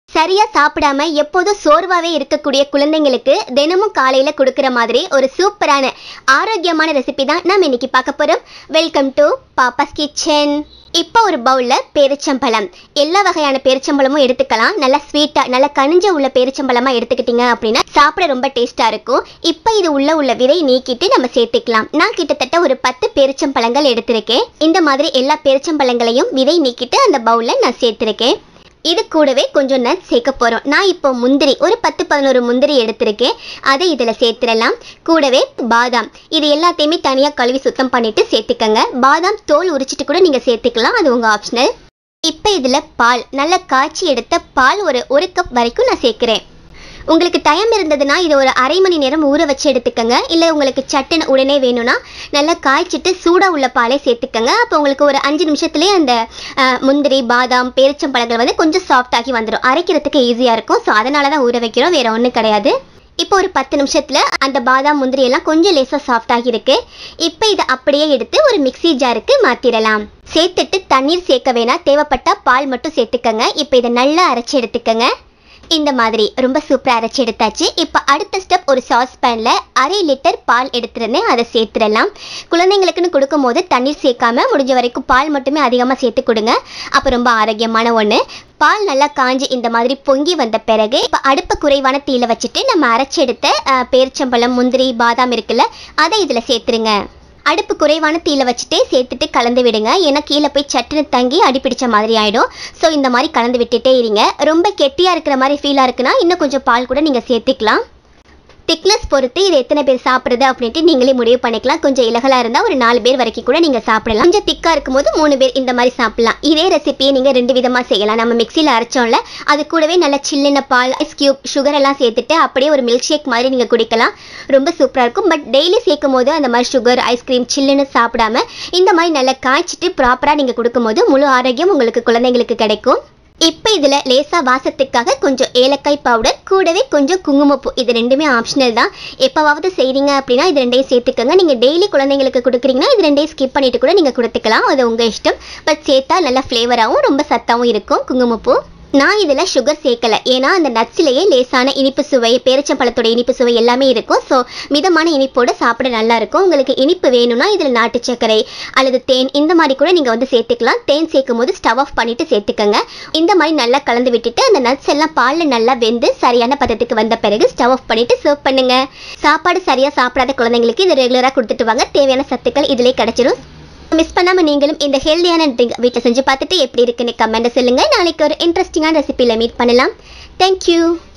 சரியா சாப்பிடாம எப்போதும் சோர்வாவே இருக்கக்கூடிய குழந்தைங்களுக்கு தினமும் காலையில கொடுக்கிற மாதிரி ஒரு சூப்பரான ஆரோக்கியமான ரெசிபி தான் நாம இன்னைக்கு பார்க்க போறோம். Welcome to Papa's kitchen. இப்போ ஒரு பவுல்ல பேரிச்சம்பழம், எல்லா வகையான பேரிச்சம்பழமும் எடுத்துக்கலாம். நல்லா ஸ்வீட்டா நல்லா கனிஞ்ச உள்ள பேரிச்சம்பழமா எடுத்துக்கிட்டீங்க அப்படின்னா சாப்பிட ரொம்ப டேஸ்டா இருக்கும். இப்போ இது உள்ள விதை நீக்கிட்டு நம்ம சேர்த்துக்கலாம். நான் கிட்டத்தட்ட ஒரு 10 பேரிச்சம்பழங்கள் எடுத்திருக்கேன். இந்த மாதிரி எல்லா பேரிச்சம்பழங்களையும் விதை நீக்கிட்டு அந்த பவுல்ல நான் சேர்த்திருக்கேன். இது கூடவே கொஞ்சம் நட்ஸ் சேர்க்க போகிறோம். நான் இப்போ முந்திரி ஒரு 10-11 முந்திரி எடுத்திருக்கேன். அதை இதில் சேர்த்துடலாம். கூடவே பாதாம், இது எல்லாத்தையுமே தனியாக கழுவி சுத்தம் பண்ணிவிட்டு சேர்த்துக்கங்க. பாதாம் தோல் உரிச்சிட்டு கூட நீங்கள் சேர்த்துக்கலாம், அது உங்கள் ஆப்ஷனல். இப்போ இதில் பால், நல்லா காய்ச்சி எடுத்த பால் ஒரு கப் வரைக்கும் நான் சேர்க்குறேன். உங்களுக்கு டைம் இருந்ததுன்னா இது ஒரு அரை மணி நேரம் ஊற வச்சு எடுத்துக்கங்க. இல்லை உங்களுக்கு சட்டுன்னு உடனே வேணும்னா நல்லா காய்ச்சிட்டு சூடாக உள்ள பாலை சேர்த்துக்கங்க. அப்போ உங்களுக்கு ஒரு 5 நிமிஷத்துலேயே அந்த முந்திரி பாதாம் பேரிச்சம்பழங்கள் வந்து கொஞ்சம் சாஃப்டாகி வந்துடும். அரைக்கிறதுக்கு ஈஸியாக இருக்கும். ஸோ அதனால தான் ஊற வைக்கிறோம், வேறு ஒன்றும் கிடையாது. இப்போ ஒரு 10 நிமிஷத்தில் அந்த பாதாம் முந்திரி எல்லாம் கொஞ்சம் லேசாக சாஃப்டாகி இருக்கு. இப்போ இதை அப்படியே எடுத்து ஒரு மிக்ஸி ஜாருக்கு மாற்றிடலாம். சேர்த்துட்டு தண்ணீர் சேர்க்க வேணாம், தேவைப்பட்டால் பால் மட்டும் சேர்த்துக்கங்க. இப்போ இதை நல்லா அரைச்சி எடுத்துக்கங்க. இந்த மாதிரி ரொம்ப சூப்பராக அரைச்சி எடுத்தாச்சு. இப்போ அடுத்த ஸ்டெப், ஒரு சாஸ்பேனில் 1/2 லிட்டர் பால் எடுத்துருந்தேன், அதை சேர்த்துடலாம். குழந்தைங்களுக்குன்னு கொடுக்கும் போது தண்ணீர் சேர்க்காம முடிஞ்ச வரைக்கும் பால் மட்டுமே அதிகமாக சேர்த்து கொடுங்க. அப்போ ரொம்ப ஆரோக்கியமான ஒன்று. பால் நல்லா காஞ்சி இந்த மாதிரி பொங்கி வந்த பிறகு இப்போ அடுப்பை குறைவான தீயில வச்சுட்டு நம்ம அரைச்சி எடுத்த பேரிச்சம்பழம் முந்திரி பாதாம் இருக்குல்ல, அதை இதில் சேர்த்துருங்க. அடுப்பு குறைவான தீயில வச்சுட்டே சேர்த்துட்டு கலந்து விடுங்க. ஏன்னா கீழே போய் சட்டுன்னு தங்கி அடிப்பிடிச்ச மாதிரி ஆகிடும். ஸோ இந்த மாதிரி கலந்து விட்டுட்டே இருங்க. ரொம்ப கெட்டியாக இருக்கிற மாதிரி ஃபீலாக இருக்குன்னா இன்னும் கொஞ்சம் பால் கூட நீங்கள் சேர்த்துக்கலாம். திக்னஸ் பொறுத்து இது எத்தனை பேர் சாப்பிட்றது அப்படின்ட்டு நீங்களே முடிவு பண்ணிக்கலாம். கொஞ்சம் இலகலாக இருந்தால் ஒரு 4 பேர் வரைக்கும் கூட நீங்கள் சாப்பிடலாம். கொஞ்சம் திக்காக இருக்கும்போது 3 பேர் இந்த மாதிரி சாப்பிடலாம். இதே ரெசிபியை நீங்கள் 2 விதமாக செய்யலாம். நம்ம மிக்சியில் அரைச்சோம்ல, அது கூடவே நல்ல சில்லுன பால், ஐஸ் கியூப், சுகர் எல்லாம் சேர்த்துட்டு அப்படியே ஒரு மில்க் ஷேக் மாதிரி நீங்கள் குடிக்கலாம். ரொம்ப சூப்பராக இருக்கும். பட் டெய்லி சேர்க்கும் போது அந்த மாதிரி சுகர் ஐஸ்கிரீம் சில்லுன்னு சாப்பிடாம இந்த மாதிரி நல்லா காய்ச்சிட்டு ப்ராப்பராக நீங்கள் கொடுக்கும்போது முழு ஆரோக்கியம் உங்களுக்கு குழந்தைங்களுக்கு கிடைக்கும். இப்போ இதில் லேசாக வாசத்துக்காக கொஞ்சம் ஏலக்காய் பவுடர், கூடவே கொஞ்சம் குங்குமப்பூ, இது ரெண்டுமே ஆப்ஷனல் தான். எப்போவாவது செய்கிறீங்க அப்படின்னா இது 2ஐயும் சேர்த்துக்கோங்க. நீங்கள் டெய்லி குழந்தைங்களுக்கு கொடுக்குறீங்கன்னா இது 2ஐயும் ஸ்கிப் பண்ணிவிட்டு கூட நீங்கள் கொடுத்துக்கலாம், அது உங்கள் இஷ்டம். பட் சேர்த்தா நல்லா ஃப்ளேவராகவும் ரொம்ப சத்தாகவும் இருக்கும் குங்குமப்பூ. நான் இதில் சுகர் சேர்க்கலை, ஏன்னா அந்த நட்ஸ்லேயே லேசான இனிப்பு சுவை, பேரிச்சம்பழத்தோட இனிப்பு சுவை எல்லாமே இருக்கும். ஸோ மிதமான இனிப்போடு சாப்பிட நல்லாயிருக்கும். உங்களுக்கு இனிப்பு வேணும்னா இதில் நாட்டு சர்க்கரை அல்லது தேன் இந்த மாதிரி கூட நீங்கள் வந்து சேர்த்துக்கலாம். தேன் சேர்க்கும் போது ஸ்டவ் ஆஃப் பண்ணிவிட்டு சேர்த்துக்கங்க. இந்த மாதிரி நல்லா கலந்து விட்டுட்டு அந்த நட்ஸ் எல்லாம் பாலில் நல்லா வெந்து சரியான பதத்துக்கு வந்த பிறகு ஸ்டவ் ஆஃப் பண்ணிவிட்டு சர்வ் பண்ணுங்கள். சாப்பாடு சரியாக சாப்பிடாத குழந்தைங்களுக்கு இது ரெகுலராக கொடுத்துட்டு வாங்க. தேவையான சத்துக்கள் இதிலே கிடச்சிரும். மிஸ் பண்ணாமல் நீங்களும் இந்த ஹெல்தியான ட்ரிங்க் வீட்டில் செஞ்சு பார்த்துட்டு எப்படி இருக்குன்னு கமெண்ட் சொல்லுங்கள். நாளைக்கு ஒரு இன்ட்ரெஸ்டிங்கான ரெசிபியில் மீட் பண்ணலாம். தேங்க்யூ.